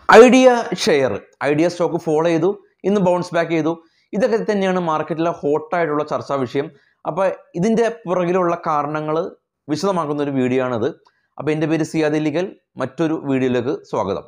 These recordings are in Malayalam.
Idea share, Idea stock follow ചെയ്തു, ഇന്ന് ബൗൺസ് ബാക്ക് ചെയ്തു. ഇതൊക്കെ തന്നെയാണ് മാർക്കറ്റിലെ ഹോട്ടായിട്ടുള്ള ചർച്ചാ വിഷയം. അപ്പോൾ ഇതിൻ്റെ പുറകിലുള്ള കാരണങ്ങൾ വിശദമാക്കുന്ന ഒരു വീഡിയോ ആണിത്. അപ്പോൾ എൻ്റെ പേര് എല്ലിക്കൽ. മറ്റൊരു വീഡിയോയിലേക്ക് സ്വാഗതം.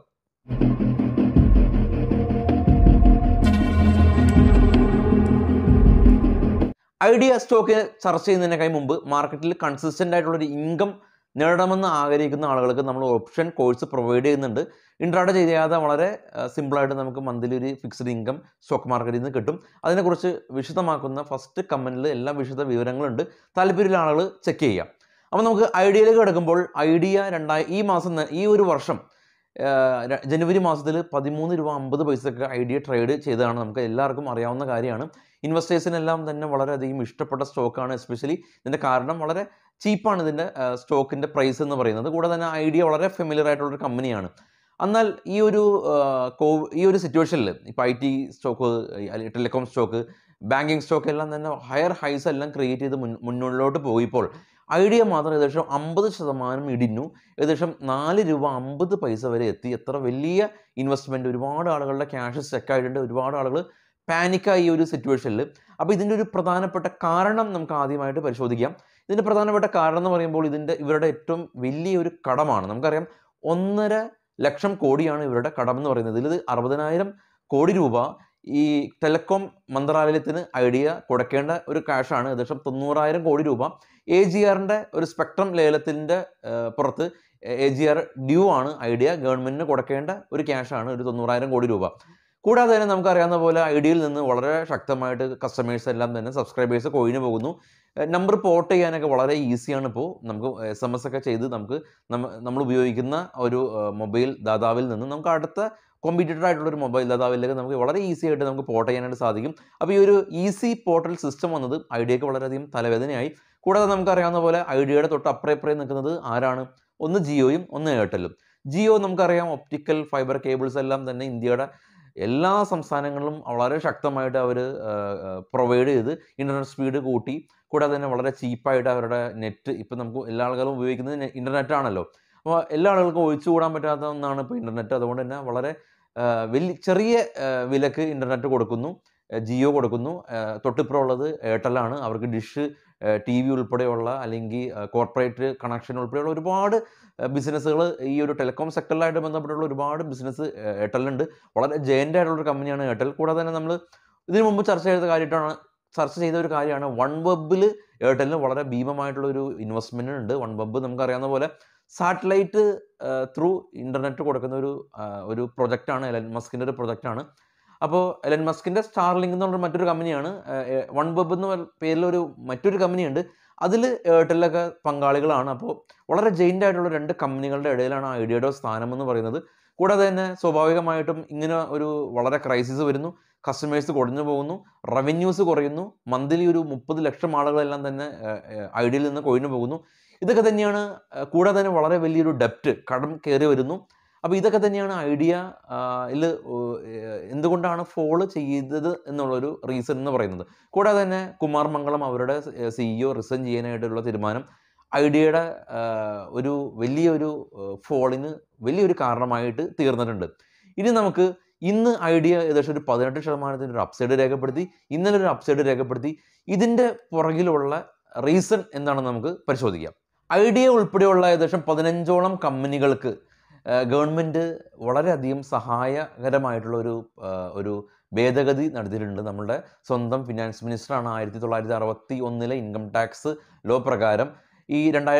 ഐഡിയ സ്റ്റോക്ക് ചർച്ച ചെയ്യുന്നതിനേക്കാൾ മുമ്പ് മാർക്കറ്റിൽ കൺസിസ്റ്റൻ്റ് ആയിട്ടുള്ളൊരു ഇൻകം നേടണമെന്ന് ആഗ്രഹിക്കുന്ന ആളുകൾക്ക് നമ്മൾ ഓപ്ഷൻ കോഴ്സ് പ്രൊവൈഡ് ചെയ്യുന്നുണ്ട്. ഇൻട്രാഡേ ചെയ്യാതെ വളരെ സിമ്പിളായിട്ട് നമുക്ക് മന്ത്ലി ഒരു ഫിക്സ്ഡ് ഇൻകം സ്റ്റോക്ക് മാർക്കറ്റിൽ നിന്ന് കിട്ടും. അതിനെക്കുറിച്ച് വിശദമാക്കുന്ന ഫസ്റ്റ് കമൻറ്റിൽ എല്ലാ വിശദ വിവരങ്ങളുണ്ട്. താല്പര്യമുള്ള ആളുകൾ ചെക്ക് ചെയ്യാം. അപ്പോൾ നമുക്ക് ഐഡിയയിലേക്ക് കിടക്കുമ്പോൾ ഐഡിയ ഈ ഒരു വർഷം ജനുവരി മാസത്തിൽ 13 രൂപ 50 പൈസയൊക്കെ ഐഡിയ ട്രേഡ് ചെയ്തതാണ്. നമുക്ക് എല്ലാവർക്കും അറിയാവുന്ന കാര്യമാണ്. ഇൻവെസ്റ്റേഴ്സിനെല്ലാം തന്നെ വളരെയധികം ഇഷ്ടപ്പെട്ട സ്റ്റോക്കാണ്. എസ്പെഷ്യലി ഇതിൻ്റെ കാരണം വളരെ ചീപ്പാണ് ഇതിൻ്റെ സ്റ്റോക്കിൻ്റെ പ്രൈസ് എന്ന് പറയുന്നത്. കൂടാതെ തന്നെ ഐഡിയ വളരെ ഫെമിലിയർ ആയിട്ടുള്ളൊരു കമ്പനിയാണ്. എന്നാൽ ഈ ഒരു സിറ്റുവേഷനിൽ ഇപ്പോൾ IT stock, telecom stock, banking stock എല്ലാം തന്നെ ഹയർ ഹൈസ് എല്ലാം ക്രിയേറ്റ് ചെയ്ത് മുന്നോട്ട് പോയപ്പോൾ ഐഡിയ മാത്രം ഏകദേശം 50% ഇടിഞ്ഞു. ഏകദേശം 4 രൂപ 50 പൈസ വരെ എത്തി. എത്ര വലിയ ഇൻവെസ്റ്റ്മെൻറ്റ്! ഒരുപാട് ആളുകളുടെ ക്യാഷ് സ്റ്റക്കായിട്ടുണ്ട്. ഒരുപാട് ആളുകൾ പാനിക്കായി ഈ ഒരു സിറ്റുവേഷനിൽ. അപ്പോൾ ഇതിൻ്റെ ഒരു പ്രധാനപ്പെട്ട കാരണം നമുക്ക് ആദ്യമായിട്ട് പരിശോധിക്കാം. ഇതിൻ്റെ പ്രധാനപ്പെട്ട കാരണം എന്ന് പറയുമ്പോൾ ഇവരുടെ ഏറ്റവും വലിയൊരു കടമാണ്. നമുക്കറിയാം 1.5 ലക്ഷം കോടിയാണ് ഇവരുടെ കടം എന്ന് പറയുന്നത്. ഇതിൽ 60,000 കോടി രൂപ ഈ ടെലികോം മന്ത്രാലയത്തിന് ഐഡിയ കൊടുക്കേണ്ട ഒരു ക്യാഷാണ്. ഏകദേശം 90,000 കോടി രൂപ AGRൻ്റെ ഒരു സ്പെക്ട്രം ലേലത്തിൻ്റെ പുറത്ത് AGR ഡ്യൂ ആണ് ഐഡിയ ഗവൺമെൻറ്റിന് കൊടുക്കേണ്ട ഒരു ക്യാഷാണ്, ഒരു 90,000 കോടി രൂപ. കൂടാതെ തന്നെ നമുക്കറിയാവുന്ന പോലെ ഐഡിയയിൽ നിന്ന് വളരെ ശക്തമായിട്ട് കസ്റ്റമേഴ്സ് എല്ലാം തന്നെ സബ്സ്ക്രൈബേഴ്സ് കൊഴിഞ്ഞു പോകുന്നു. നമ്പർ പോർട്ട് ചെയ്യാനൊക്കെ വളരെ ഈസിയാണ്. ഇപ്പോൾ നമുക്ക് SMS ഒക്കെ ചെയ്ത് നമ്മൾ ഉപയോഗിക്കുന്ന ഒരു മൊബൈൽ ദാതാവിൽ നിന്ന് നമുക്ക് അടുത്ത കോമ്പീറ്റീറ്റർ ആയിട്ടുള്ളൊരു മൊബൈൽ ദാതാവിലേക്ക് നമുക്ക് വളരെ ഈസി ആയിട്ട് നമുക്ക് പോർട്ട് ചെയ്യാനായിട്ട് സാധിക്കും. അപ്പോൾ ഈ ഒരു ഈസി പോർട്ടൽ സിസ്റ്റം വന്നത് ഐഡിയക്ക് വളരെയധികം തലവേദനയായി. കൂടാതെ നമുക്കറിയാവുന്ന പോലെ ഐഡിയയുടെ തൊട്ട് അപ്പുറം നിൽക്കുന്നത് ആരാണ്? ഒന്ന് ജിയോയും ഒന്ന് എയർടെല്ലും. ജിയോ നമുക്കറിയാം ഒപ്റ്റിക്കൽ ഫൈബർ കേബിൾസ് എല്ലാം തന്നെ ഇന്ത്യയുടെ എല്ലാ സംസ്ഥാനങ്ങളിലും വളരെ ശക്തമായിട്ട് അവർ പ്രൊവൈഡ് ചെയ്ത് ഇൻ്റർനെറ്റ് സ്പീഡ് കൂട്ടി. കൂടാതെ തന്നെ വളരെ ചീപ്പായിട്ട് അവരുടെ നെറ്റ്, ഇപ്പം നമുക്ക് എല്ലാ ആളുകളും ഉപയോഗിക്കുന്നത് ഇൻ്റർനെറ്റ് ആണല്ലോ. അപ്പോൾ എല്ലാ ആളുകൾക്കും ഒഴിച്ചുകൂടാൻ പറ്റാത്ത ഒന്നാണ് ഇപ്പോൾ ഇൻ്റർനെറ്റ്. അതുകൊണ്ട് തന്നെ വളരെ ചെറിയ വിലക്ക് ഇൻ്റർനെറ്റ് കൊടുക്കുന്നു, ജിയോ കൊടുക്കുന്നു. തൊട്ടിപ്പുറമുള്ളത് എയർടെല്ലാണ്. അവർക്ക് ഡിഷ്, TV ഉൾപ്പെടെയുള്ള അല്ലെങ്കിൽ കോർപ്പറേറ്റ് കണക്ഷൻ ഉൾപ്പെടെയുള്ള ഒരുപാട് ബിസിനസ്സുകൾ ഈ ഒരു ടെലികോം സെക്ടറിലായിട്ട് ബന്ധപ്പെട്ടുള്ള ഒരുപാട് ബിസിനസ് എയർടെല്ലുണ്ട്. വളരെ ജയൻ്റ് ആയിട്ടുള്ളൊരു കമ്പനിയാണ് എയർടെൽ. കൂടാതെ തന്നെ നമ്മൾ ഇതിനു മുമ്പ് ചർച്ച ചെയ്ത ഒരു കാര്യമാണ് OneWebൽ എയർടെല്ലിന് വളരെ ഭീമമായിട്ടുള്ളൊരു ഇൻവെസ്റ്റ്മെൻറ്റ് ഉണ്ട്. OneWeb നമുക്കറിയാവുന്ന പോലെ സാറ്റലൈറ്റ് ത്രൂ ഇൻ്റർനെറ്റ് കൊടുക്കുന്ന ഒരു പ്രൊജക്റ്റാണ്. എലൻ മസ്കിൻ്റെ ഒരു പ്രൊജക്റ്റാണ്. അപ്പോൾ എലൻ മസ്കിൻ്റെ സ്റ്റാർലിങ്ക് എന്നുള്ള മറ്റൊരു കമ്പനിയാണ്. OneWeb എന്ന പേരിലൊരു മറ്റൊരു കമ്പനിയുണ്ട്. അതിൽ എയർടെല്ലൊക്കെ പങ്കാളികളാണ്. അപ്പോൾ വളരെ ജെയിൻ്റ് ആയിട്ടുള്ള 2 കമ്പനികളുടെ ഇടയിലാണ് ഐഡിയയുടെ സ്ഥാനം എന്ന് പറയുന്നത്. കൂടാതെ തന്നെ സ്വാഭാവികമായിട്ടും ഇങ്ങനെ ഒരു വളരെ ക്രൈസിസ് വരുന്നു, കസ്റ്റമേഴ്സ് കുറഞ്ഞു പോകുന്നു, റവന്യൂസ് കുറയുന്നു, മന്ത്ലി ഒരു 30 ലക്ഷം ആളുകളെല്ലാം തന്നെ ഐഡിയയിൽ നിന്ന് കൊഴിഞ്ഞു പോകുന്നു. ഇതൊക്കെ തന്നെയാണ്. കൂടാതെ തന്നെ വളരെ വലിയൊരു ഡെപ്റ്റ്, കടം കയറി വരുന്നു. അപ്പോൾ ഇതൊക്കെ തന്നെയാണ് ഐഡിയയിൽ എന്തുകൊണ്ടാണ് ഫോളോ ചെയ്തത് എന്നുള്ളൊരു റീസൺ എന്ന് പറയുന്നത്. കൂടാതെ തന്നെ കുമാർ മംഗളം അവരുടെ CEO റിസൈൻ ചെയ്യാനായിട്ടുള്ള തീരുമാനം ഐഡിയയുടെ ഒരു വലിയൊരു ഫോളിന് വലിയൊരു കാരണമായിട്ട് തീർന്നിട്ടുണ്ട്. ഇനി നമുക്ക് ഇന്ന് ഐഡിയ ഏകദേശം ഒരു 18% ഒരു അപ്സൈഡ് രേഖപ്പെടുത്തി, ഇന്നലെ ഒരു അപ്സൈഡ് രേഖപ്പെടുത്തി. ഇതിൻ്റെ പുറകിലുള്ള റീസൺ എന്താണെന്ന് നമുക്ക് പരിശോധിക്കാം. ഐഡിയ ഉൾപ്പെടെയുള്ള ഏകദേശം 15ഓളം കമ്പനികൾക്ക് ഗവൺമെൻറ് വളരെയധികം സഹായകരമായിട്ടുള്ള ഒരു ഭേദഗതി നടത്തിയിട്ടുണ്ട്. നമ്മളുടെ സ്വന്തം ഫിനാൻസ് മിനിസ്റ്ററാണ് 1961 ഇൻകം ടാക്സ് ലോ പ്രകാരം ഈ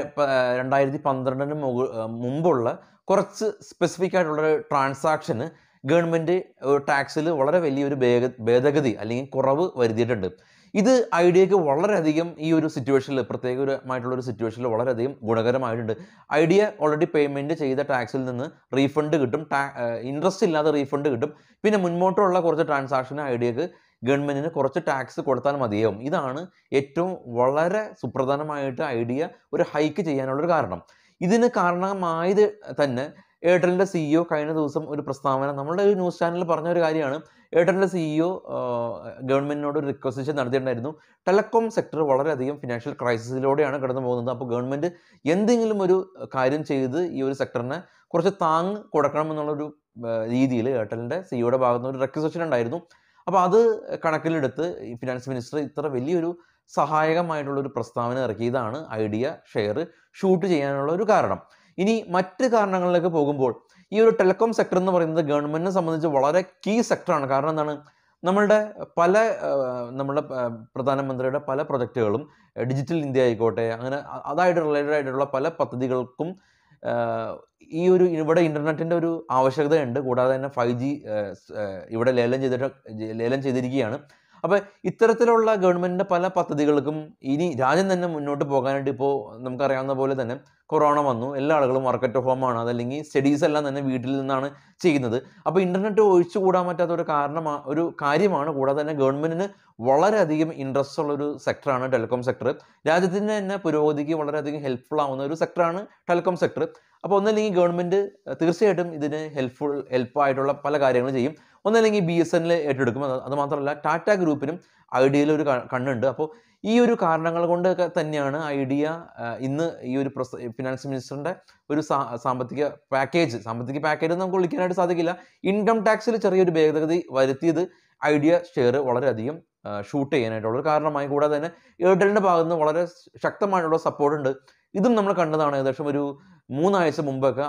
2012 മുമ്പുള്ള കുറച്ച് സ്പെസിഫിക് ആയിട്ടുള്ള ട്രാൻസാക്ഷന് ഗവൺമെൻറ് ടാക്സിൽ വളരെ വലിയൊരു ഭേദഗതി അല്ലെങ്കിൽ കുറവ് വരുത്തിയിട്ടുണ്ട്. ഇത് ഐഡിയക്ക് വളരെയധികം ഈ ഒരു സിറ്റുവേഷനിൽ, പ്രത്യേകമായിട്ടുള്ളൊരു സിറ്റുവേഷനിൽ വളരെയധികം ഗുണകരമായിട്ടുണ്ട്. ഐഡിയ ഓൾറെഡി പേയ്മെൻറ്റ് ചെയ്ത ടാക്സിൽ നിന്ന് റീഫണ്ട് കിട്ടും, ഇൻട്രസ്റ്റ് ഇല്ലാതെ റീഫണ്ട് കിട്ടും. പിന്നെ മുൻപോട്ടുള്ള കുറച്ച് ട്രാൻസാക്ഷന് ഐഡിയക്ക് ഗവൺമെൻറ്റിന് കുറച്ച് ടാക്സ് കൊടുത്താൽ മതിയാവും. ഇതാണ് ഏറ്റവും വളരെ സുപ്രധാനമായിട്ട് ഐഡിയ ഒരു ഹൈക്ക് ചെയ്യാനുള്ളൊരു കാരണം. ഇതിന് കാരണമായത് തന്നെ എയർടെല്ലിൻ്റെ CEO കഴിഞ്ഞ ദിവസം ഒരു പ്രസ്താവന നമ്മളുടെ ഒരു ന്യൂസ് ചാനലിൽ പറഞ്ഞ ഒരു കാര്യമാണ്. എയർടെല്ലിൻ്റെ CEO ഗവൺമെൻറ്റിനോട് ഒരു റിക്വസിഷൻ നടത്തിയിട്ടുണ്ടായിരുന്നു. ടെലികോം സെക്ടർ വളരെയധികം ഫിനാൻഷ്യൽ ക്രൈസിസിലൂടെയാണ് കടന്നു പോകുന്നത്. അപ്പോൾ ഗവൺമെൻറ് എന്തെങ്കിലും ഒരു കാര്യം ചെയ്ത് ഈ ഒരു സെക്ടറിനെ കുറച്ച് താങ്ങ് കൊടുക്കണം എന്നുള്ളൊരു രീതിയിൽ എയർടെലിൻ്റെ സിഇഒയുടെ ഭാഗത്ത് നിന്ന് ഒരു റിക്വസിഷൻ ഉണ്ടായിരുന്നു. അപ്പോൾ അത് കണക്കിലെടുത്ത് ഈ ഫിനാൻസ് മിനിസ്റ്റർ ഇത്ര വലിയൊരു സഹായകമായിട്ടുള്ളൊരു പ്രസ്താവന ഇറക്കിയതാണ് ഐഡിയ ഷെയർ ഷൂട്ട് ചെയ്യാനുള്ള ഒരു കാരണം. ഇനി മറ്റ് കാരണങ്ങളിലേക്ക് പോകുമ്പോൾ ഈ ഒരു ടെലികോം സെക്ടർ എന്ന് പറയുന്നത് ഗവൺമെൻറ്റിനെ സംബന്ധിച്ച് വളരെ കീ സെക്ടറാണ്. കാരണം എന്താണ്, നമ്മളുടെ പല നമ്മുടെ പ്രധാനമന്ത്രിയുടെ പല പ്രൊജക്റ്റുകളും ഡിജിറ്റൽ ഇന്ത്യ ആയിക്കോട്ടെ, അങ്ങനെ അതായിട്ട് റിലേറ്റഡ് ആയിട്ടുള്ള പല പദ്ധതികൾക്കും ഈ ഒരു ഇവിടെ ഇൻ്റർനെറ്റിൻ്റെ ഒരു ആവശ്യകതയുണ്ട്. കൂടാതെ തന്നെ 5G ഇവിടെ ലേലം ചെയ്തിരിക്കുകയാണ്. അപ്പോൾ ഇത്തരത്തിലുള്ള ഗവൺമെൻറ്റിൻ്റെ പല പദ്ധതികൾക്കും ഇനി രാജ്യം തന്നെ മുന്നോട്ട് പോകാനായിട്ട് ഇപ്പോൾ നമുക്കറിയാവുന്ന പോലെ തന്നെ കൊറോണ വന്നു, എല്ലാ ആളുകളും വർക്ക് അറ്റ് ഹോം ആണ്, അതല്ലെങ്കിൽ സ്റ്റഡീസ് എല്ലാം തന്നെ വീട്ടിൽ നിന്നാണ് ചെയ്യുന്നത്. അപ്പോൾ ഇൻ്റർനെറ്റ് ഒഴിച്ചുകൂടാൻ പറ്റാത്ത ഒരു കാര്യമാണ്. കൂടാതെ തന്നെ ഗവൺമെൻറ്റിന് വളരെയധികം ഇൻട്രസ്റ്റ് ഉള്ളൊരു സെക്ടറാണ് ടെലികോം സെക്ടർ. രാജ്യത്തിൻ്റെ തന്നെ പുരോഗതിക്ക് വളരെയധികം ഹെൽപ്ഫുൾ ആവുന്ന ഒരു സെക്ടറാണ് ടെലികോം സെക്ടർ. അപ്പോൾ ഒന്നല്ലെങ്കിൽ ഗവൺമെൻറ് തീർച്ചയായിട്ടും ഇതിന് ഹെൽപ്പായിട്ടുള്ള പല കാര്യങ്ങൾ ചെയ്യും. ഒന്നല്ലെങ്കിൽ BSNL ഏറ്റെടുക്കും. അത് മാത്രമല്ല ടാറ്റ ഗ്രൂപ്പിനും ഐഡിയയിൽ ഒരു കണ്ണുണ്ട്. അപ്പോൾ ഈ ഒരു കാരണങ്ങൾ കൊണ്ടൊക്കെ തന്നെയാണ് ഐഡിയ ഇന്ന് ഈ ഒരു ഫിനാൻസ് മിനിസ്റ്ററിൻ്റെ ഒരു സാമ്പത്തിക പാക്കേജ് നമുക്ക് വിളിക്കാനായിട്ട് സാധിക്കില്ല, ഇൻകം ടാക്സിൽ ചെറിയൊരു ഭേദഗതി വരുത്തിയത് ഐഡിയ ഷെയർ വളരെയധികം ഷൂട്ട് ചെയ്യാനായിട്ടുള്ളൊരു കാരണമായി. കൂടാതെ തന്നെ എയർടെലിൻ്റെ ഭാഗത്ത് നിന്ന് വളരെ ശക്തമായിട്ടുള്ള സപ്പോർട്ട് ഉണ്ട്. ഇതും നമ്മൾ കണ്ടതാണ്. ഏകദേശം ഒരു 3 ആഴ്ച മുമ്പൊക്കെ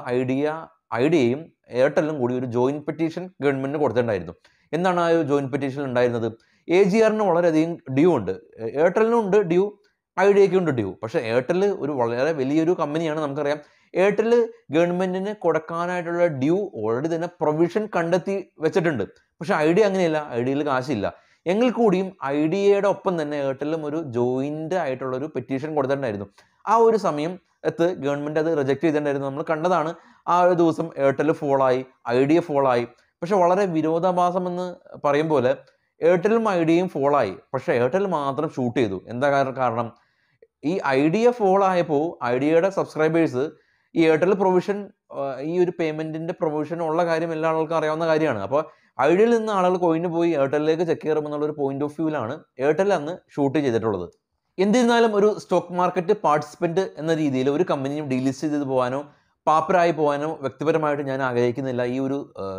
ഐഡിയയും എയർടെല്ലും കൂടി ഒരു ജോയിൻറ്റ് പെറ്റീഷൻ ഗവൺമെൻറ്റിന് കൊടുത്തിട്ടുണ്ടായിരുന്നു. എന്താണ് ആ ഒരു ജോയിൻറ്റ് പെറ്റീഷൻ ഉണ്ടായിരുന്നത്? AGRന് വളരെയധികം ഡ്യൂ ഉണ്ട്, എയർടെല്ലിനും ഉണ്ട് ഡ്യൂ, ഐഡിയയ്ക്കും ഉണ്ട് ഡ്യൂ. പക്ഷേ എയർടെൽ ഒരു വളരെ വലിയൊരു കമ്പനിയാണ്, നമുക്കറിയാം. എയർടെൽ ഗവൺമെൻറ്റിന് കൊടുക്കാനായിട്ടുള്ള ഡ്യൂ ഓൾറെഡി തന്നെ പ്രൊവിഷൻ കണ്ടെത്തി വെച്ചിട്ടുണ്ട്. പക്ഷേ ഐഡിയ അങ്ങനെയല്ല, ഐഡിയയിൽ കാശില്ല. എങ്കിൽ കൂടിയും ഐഡിയയുടെ ഒപ്പം തന്നെ എയർടെല്ലും ഒരു ജോയിൻ്റ് ആയിട്ടുള്ളൊരു പെറ്റീഷൻ കൊടുത്തിട്ടുണ്ടായിരുന്നു. ആ ഒരു സമയം ഗവൺമെൻറ് അത് റിജക്റ്റ് ചെയ്തിട്ടുണ്ടായിരുന്നു. നമ്മൾ കണ്ടതാണ്. ആ ഒരു ദിവസം എയർടെൽ ഫോളായി, ഐഡിയ ഫോളായി. പക്ഷെ വളരെ വിരോധാഭാസം എന്ന് പറയും പോലെ എയർടെല്ലും ഐഡിയയും ഫോളായി, പക്ഷേ എയർടെൽ മാത്രം ഷൂട്ട് ചെയ്തു. എന്താ കാരണം? ഈ ഐഡിയ ഫോളായപ്പോൾ ഐഡിയയുടെ സബ്സ്ക്രൈബേഴ്സ് ഈ എയർടെൽ പ്രൊവിഷൻ, ഈ ഒരു പേയ്മെൻറ്റിൻ്റെ പ്രൊവിഷൻ ഉള്ള കാര്യം എല്ലാ ആൾക്കും അറിയാവുന്ന കാര്യമാണ്. അപ്പോൾ ഐഡിയയിൽ നിന്ന് ആളുകൾ കോയിന് പോയി എയർടെല്ലിലേക്ക് ചെക്ക് കയറുമെന്നുള്ളൊരു പോയിന്റ് ഓഫ് വ്യൂവിലാണ് എയർടെൽ അന്ന് ഷൂട്ട് ചെയ്തിട്ടുള്ളത്. എന്നിരുന്നാലും ഒരു സ്റ്റോക്ക് മാർക്കറ്റ് പാർട്ടിസിപ്പൻറ്റ് എന്ന രീതിയിൽ ഒരു കമ്പനിയും ഡീലിസ്റ്റ് ചെയ്ത് പോകാനോ പാപ്പരായി പോകാനോ വ്യക്തിപരമായിട്ട് ഞാൻ ആഗ്രഹിക്കുന്നില്ല. ഈ ഒരു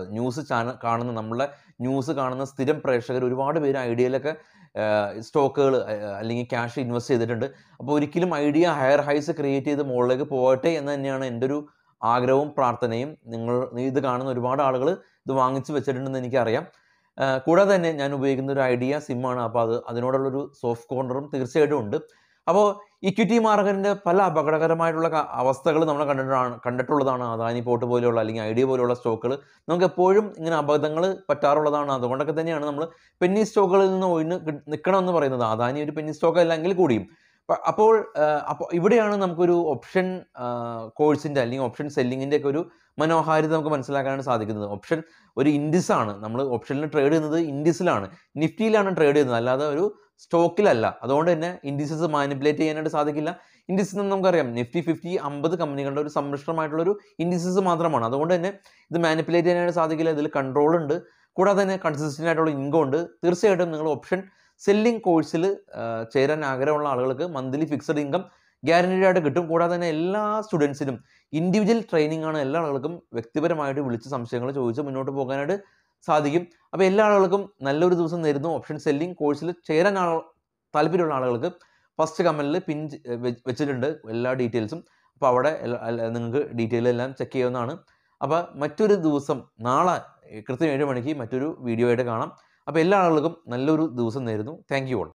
നമ്മളെ ന്യൂസ് കാണുന്ന സ്ഥിരം പ്രേക്ഷകർ ഒരുപാട് പേര് ഐഡിയയിലൊക്കെ സ്റ്റോക്കുകൾ അല്ലെങ്കിൽ ക്യാഷ് ഇൻവെസ്റ്റ് ചെയ്തിട്ടുണ്ട്. അപ്പോൾ ഒരിക്കലും ഐഡിയ ഹയർ ഹൈസ് ക്രിയേറ്റ് ചെയ്ത് മുകളിലേക്ക് പോകട്ടെ എന്ന് തന്നെയാണ് എൻ്റെ ഒരു ആഗ്രഹവും പ്രാർത്ഥനയും. ഇത് കാണുന്ന ഒരുപാട് ആളുകൾ ഇത് വാങ്ങിച്ച് വെച്ചിട്ടുണ്ടെന്ന് എനിക്കറിയാം. കൂടാതെ തന്നെ ഞാൻ ഉപയോഗിക്കുന്ന ഒരു ഐഡിയ സിമ്മാണ്. അപ്പോൾ അതിനോടുള്ളൊരു സോഫ്റ്റ് കോർണറും തീർച്ചയായിട്ടും ഉണ്ട്. അപ്പോൾ ഇക്വിറ്റി മാർക്കറ്റിൻ്റെ പല അപകടകരമായിട്ടുള്ള അവസ്ഥകൾ നമ്മൾ കണ്ടിട്ടുള്ളതാണ്. അദാനി പോർട്ട് പോലെയുള്ള അല്ലെങ്കിൽ ഐഡിയ പോലെയുള്ള സ്റ്റോക്കുകൾ നമുക്ക് എപ്പോഴും ഇങ്ങനെ അബദ്ധങ്ങൾ പറ്റാറുള്ളതാണ്. അതുകൊണ്ടൊക്കെ തന്നെയാണ് നമ്മൾ പെന്നി സ്റ്റോക്കുകളിൽ നിന്ന് ഒഴിഞ്ഞ് നിൽക്കണമെന്ന് പറയുന്നത്. അദാനി ഒരു പെന്നി സ്റ്റോക്ക് അല്ലെങ്കിൽ കൂടിയും. അപ്പോൾ ഇവിടെയാണ് നമുക്കൊരു ഓപ്ഷൻ കോഴ്സിൻ്റെ അല്ലെങ്കിൽ ഓപ്ഷൻ സെല്ലിങ്ങിൻ്റെ ഒക്കെ ഒരു മനോഹാരിത നമുക്ക് മനസ്സിലാക്കാനാണ് സാധിക്കുന്നത്. ഓപ്ഷൻ ഒരു ഇൻഡിസാണ്. നമ്മൾ ഓപ്ഷനിൽ ട്രേഡ് ചെയ്യുന്നത് ഇൻഡിസിലാണ്, നിഫ്റ്റിയിലാണ് ട്രേഡ് ചെയ്യുന്നത്, അല്ലാതെ ഒരു സ്റ്റോക്കിലല്ല. അതുകൊണ്ട് തന്നെ ഇൻഡിസസ് മാനിപ്പുലേറ്റ് ചെയ്യാനായിട്ട് സാധിക്കില്ല. ഇൻഡിസസ് നമുക്കറിയാം, നിഫ്റ്റി 50 കമ്പനികളുടെ ഒരു സമ്മിശ്രമായിട്ടുള്ളൊരു ഇൻഡിസസ് മാത്രമാണ്. അതുകൊണ്ട് തന്നെ ഇത് മാനിപ്പുലേറ്റ് ചെയ്യാനായിട്ട് സാധിക്കില്ല. ഇതിൽ കൺട്രോൾ ഉണ്ട്. കൂടാതെ തന്നെ കൺസിസ്റ്റൻ്റ് ആയിട്ടുള്ള ഇൻകം ഉണ്ട്. തീർച്ചയായിട്ടും നിങ്ങൾ ഓപ്ഷൻ സെല്ലിംഗ് കോഴ്സിൽ ചേരാൻ ആഗ്രഹമുള്ള ആളുകൾക്ക് മന്ത്ലി ഫിക്സഡ് ഇൻകം ഗ്യാരണ്ടീഡ് ആയിട്ട് കിട്ടും. കൂടാതെ തന്നെ എല്ലാ സ്റ്റുഡൻസിനും ഇൻഡിവിജ്വൽ ട്രെയിനിങ് ആണ്. എല്ലാ ആളുകൾക്കും വ്യക്തിപരമായിട്ട് വിളിച്ച് സംശയങ്ങൾ ചോദിച്ച് മുന്നോട്ട് പോകാനായിട്ട് സാധിക്കും. അപ്പോൾ എല്ലാ ആളുകൾക്കും നല്ലൊരു ദിവസം നേരുന്നു. ഓപ്ഷൻ സെല്ലിംഗ് കോഴ്സിൽ ചേരാൻ താല്പര്യമുള്ള ആളുകൾക്ക് ഫസ്റ്റ് കമൻറ്റിൽ പിൻ വെച്ചിട്ടുണ്ട് എല്ലാ ഡീറ്റെയിൽസും. അപ്പോൾ അവിടെ നിങ്ങൾക്ക് ഡീറ്റെയിൽ എല്ലാം ചെക്ക് ചെയ്യാവുന്നതാണ്. അപ്പോൾ മറ്റൊരു ദിവസം നാളെ കൃത്യം 7 മണിക്ക് മറ്റൊരു വീഡിയോ ആയിട്ട് കാണാം. അപ്പോൾ എല്ലാ ആളുകൾക്കും നല്ലൊരു ദിവസം നേരുന്നു. Thank you all.